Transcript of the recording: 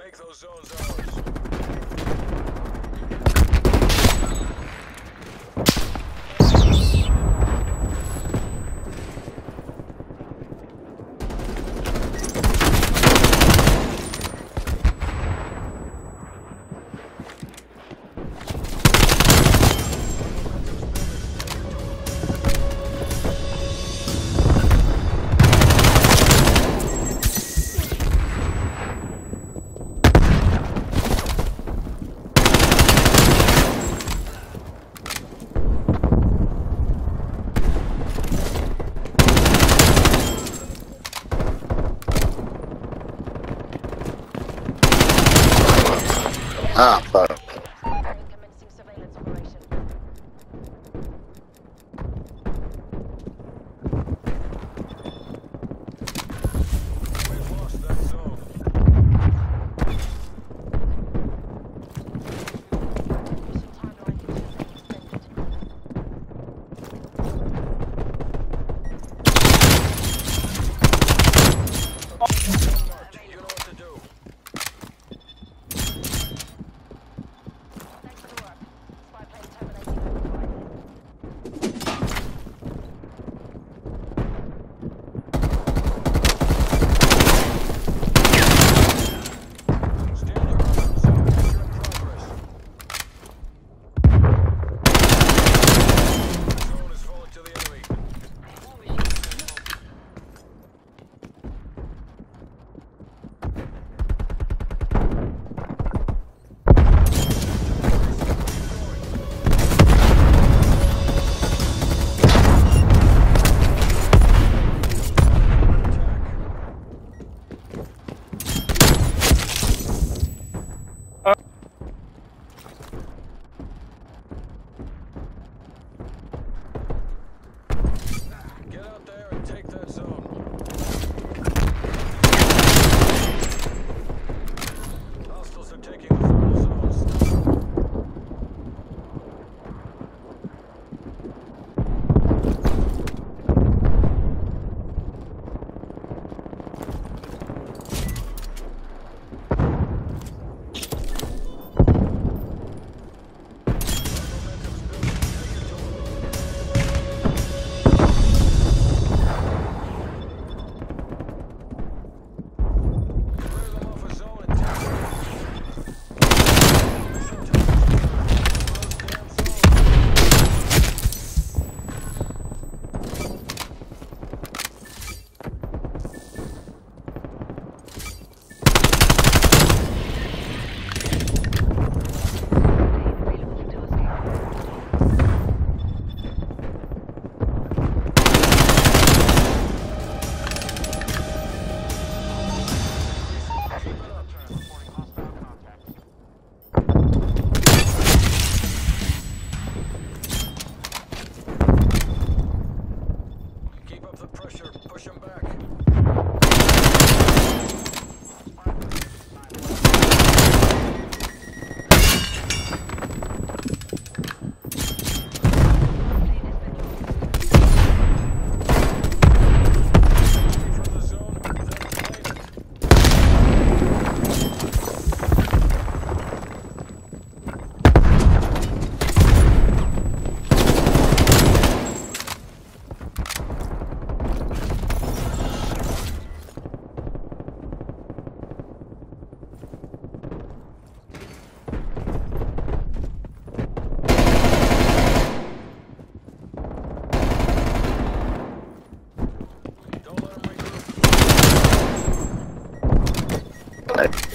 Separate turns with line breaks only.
Make those zones ours.
Ah, fuck.
Commencing surveillance operation.
We've lost that zone.
Mission timeline is being extended.
You know what to do.
Thanks for the work. Spy plane terminating overflight.
Stand your ground. Zone capture in progress. Zone is falling to the enemy. Get out there and take that zone. Hostiles are taking the final zones. Momentum's building. Take it to 'em. Clear them off a zone and take it. Mission time is over. Close damn zone. Keep it up.
Reporting hostile contacts.
Keep up the pressure. Push them back. From the zone, then reclaim it. Don't let them regroup.